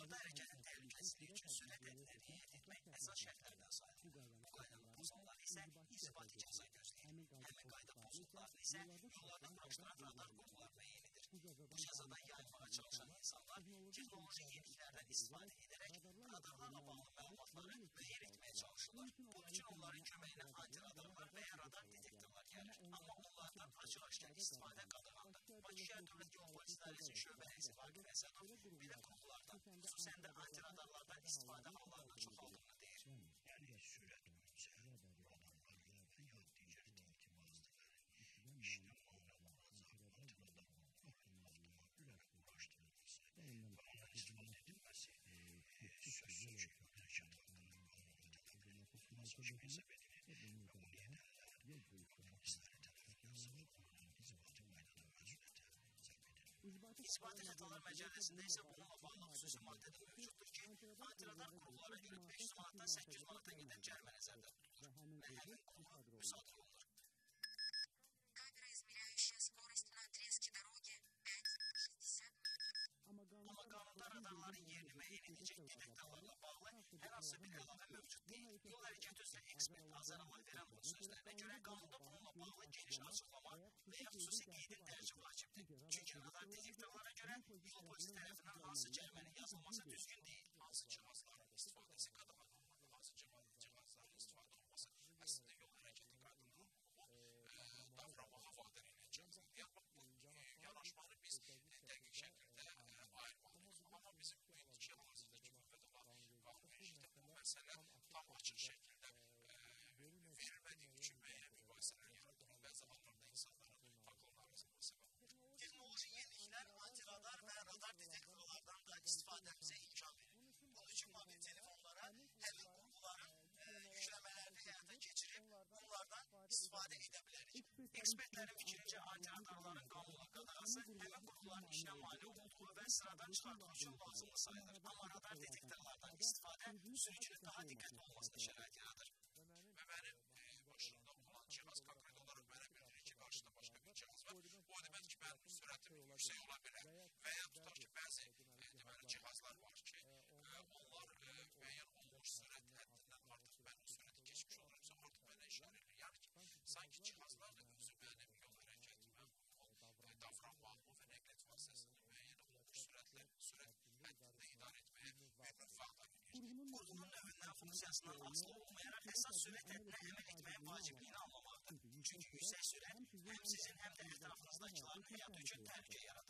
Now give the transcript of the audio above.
Yollarda hərəkətin təhlükəsizliyi üçün sürət hədləri riayət etmək əsas şərtlərdən sayılır. Bu qaydanı pozanlar isə inzibati cəza gözləyir. Həmin qayda pozuntularını isə yollardan araşdıran radar qurğularına yenidir. Bu cəzadan yayınmağa çalışan insanlar texnoloji yeniliklərdən istifadə edərək radarlarla bağlı məlumatları müəyyən etməyə çalışırlar. Bunun üçün onların köməyinə antiradarlar və ya radar detektorlar gəlir. Amma onlardan açıq-aşkar istifadə qadağandır. Bakı şəhər Dövlət Yol Polisi İdarəsinin şöbə rəisi Vaqif Əsədov belə qurğulardan, xüsusən də antiradarlardan istifadə hallarına çoxaldığını deyir. Yəni sürət olunca radarlarla və ya digər təhlükəsizlikləri işlə bağlanılacaq antiradarlar avtomobillər uğraşdırılması və ondan istifadə edilməsi sözsüz ki, hərəkət haqqının qanunlarına hesab edilir və bunu edənlər polisləri tərəfindən sağlanan inzibati qaydada məsuliyyətə cəlb edilir. İnzibati xətalar məcəlləsində isə bununla bağlı xüsusi maddədə mövcuddur ki, antiradar qurğulara görə 500 manatdan 800 manata qədər cərimə nəzərdə tutulur və həmin qurğu müsadirə olunur. Камера, измеряющая скорость на отрезке дороги 5-60 метров. Amma qanunda radarların yerini müəyyən edəcək detektorlarla bağlı hər hansı bir əlavə mövcud deyil. Yol hərəkəti üzrə ekspert Azər Amayverənovun sözlərinə görə qanunda bununla bağlı geniş açıqlama və ya xüsusi qeydin dərci vacibdir. Çünki radar detektorlara görə yol polisi tərəfindən hansı cərimənin yazılması düzgün deyil. Hansı cihazların istifadəsi qadağandır, hansı cihazların istifadə olması əslində yol hərəkəti qaydasının davranmağa vadar edəcək. Yanaşmanı biz dəqiq şəkildə ayırmalıyıq. Amma bizim indiki hal-hazırdakı növbədə qanunvericilikdə bu məsələ tam açıq şəkildə verilmədiyi üçün müəyyən mübahisələr yaradılır. Bəzi hallarda insanların haqlarına səbəb olur. Texnoloji yeniliklər antiradar və radar detektorlardan da istifadəmizə imkan verir. Bunun üçün mobil telefonlara həmin qurğuların yükləmələrini həyata keçirib onlardan istifadə edə bilərik. Ekspertlərin fikrincə antiradarların qanunla qadağası həmin qurğuların işinə mane olduğu və sıradan çıxartmaq üçün lazımlı sayılır. Amma radar detektorlardan istifadə sürücünün daha diqqətli olmasına şərait yaradır. Və mənim başımda olan cihaz konkret olaraq mənə bildirir ki, qarşıda başqa bir cihaz var. Bu o demək ki, mənim sürətim yüksək ola bilər və ya tutar ki, bəzi cihazlar var ki, onlar müəyyən olmuş sürət həddindən artıq mən o sürəti keçmiş olurumsa, artıq mənə işarə edir. Yəni ki, sanki cihazlar da özü mənim yol hərəkətimə davranmağımı və nəqliyyat vasitəsində müəyyən olmuş sürət həddində idarə etməyə mühüm fəqdar edir. Qurğunun növündən, funksiyasından asılı olmayaraq əsas sürət həddinə əməl etməyə vacibliyini anlamaqdır. Çünki yüksək sürət həm sizin, həm də ətrafınızdakiların həyatı üçün təhlükə yaradır.